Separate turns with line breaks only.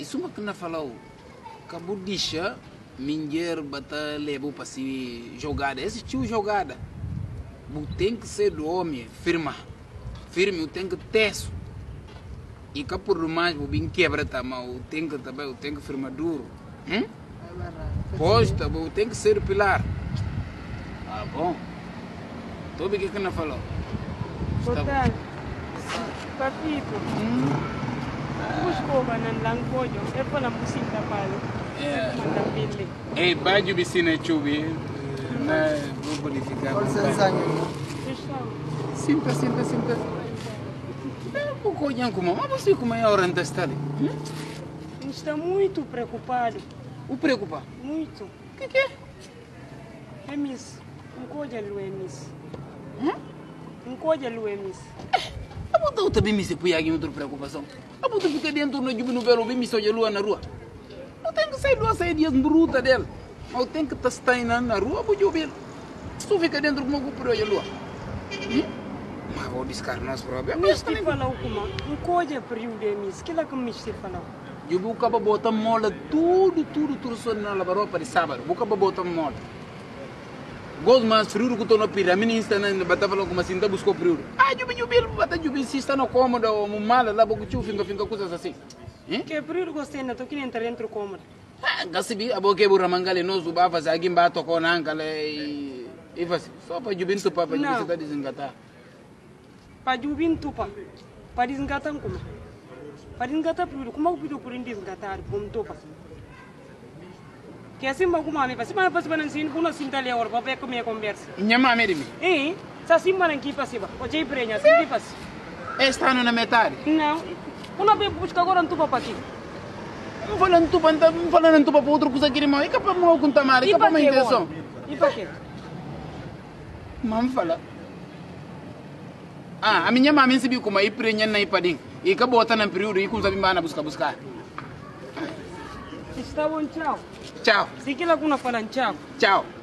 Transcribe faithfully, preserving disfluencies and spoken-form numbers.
isso uma que não falou. Acabou de deixar, minha bata levou para se jogada. Esse tio jogada. Tem que ser do homem, firma. Firme, tem que ter. E cá por mais, o bem quebra também, tem que também, tem que firmar duro. Hum? Posta, tem que ser pilar. Ah, bom. Tô bem que não falou.
Portanto, papito, busco banan lang ko yo, e pa na musika palo.
É.
Mandapili.
Ei, baju bisina chubi. Na vou bonificar. Sinta, sinta, sinta. O conhão como, mas você como é a hora da estado?
Está muito preocupado.
O preocupa?
Muito.
O que que é?
É miss. Um coisa lu é miss.
Hum?
Um coisa lu é miss.
A botar outra bem me se põe aqui outra preocupação. A botar fica dentro no jubi no velo bem me só de lua na rua. Eu tenho que sair duas sair dias bruta dela. Mas eu tenho que estar na rua para jubi. Se fica dentro como eu por de lua. Mas vou descartar nosso problema.
Miss te falou como um coisa período é miss. Que lá que miss te falou?
Eu vou acabar botando mola tudo, tudo, tudo só na lavarropa de sábado. Vou acabar botando mola. Gosto mais frio que estou na pira. A minha insta na batata falando como assim, tá buscou frio. Ah, eu venho bem, batata eu venho se está na cômoda ou no mala, lá porque tio fica, fica coisas assim.
Que período gostei na, tô que nem entrar dentro cômoda.
Ah, gasibi, a boca é burra mangale, nós o bafas, a guimba tocou na ancala e... E faz, só para eu vir tu para eu você tá desengatar.
Para eu vir tu para, para desengatar como? Para desengatar período, como é que eu por desengatar, como tu para? Que assim vai como a mim, se vai para se ensino, por não sentar ali agora, para ver como é a conversa.
Minha mãe me
Eh, se assim vai aqui para cima, o jeito prenha, assim que faz.
Está na metade?
Não, uma vez buscar agora um tuba para aqui.
Não falando tu para não falando tu para outra coisa que irmão, é capaz mal com tamar, é capaz uma intenção.
E para quê?
Mam fala. Ah, a minha mãe se viu como aí prenha na ipadinho. E acabou botando no período e como sabe mana buscar buscar.
Está bom, tchau.
Tchau.
Se que lá com na falando tchau.
Tchau.